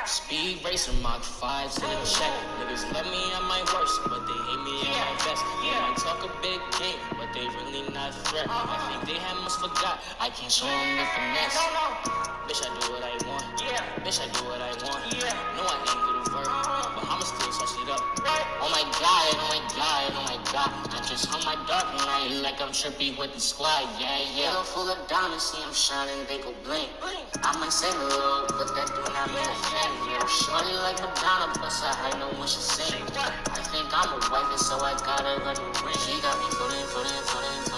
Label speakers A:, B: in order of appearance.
A: Speed racer, Mach 5s in a check. Niggas love me at my worst, but they hate me at my best. They might talk a big game, but they really not threat. I think they had must forgot I can't show them the finesse. Bitch, I do what I want. Bitch, I do what I want. No, I ain't little vert, but I'ma still touch it up. Oh my god, oh my god, oh my god. I just on my dark night like I'm trippy with the squad. Yeah. Yellow full of diamonds, see them shining, they go blink. I might say a little, but that do not mean a thing. Yeah, shorty like Madonna, plus I know when she sing. I think I'm a wife, so I gotta let her ring. She got me footin'.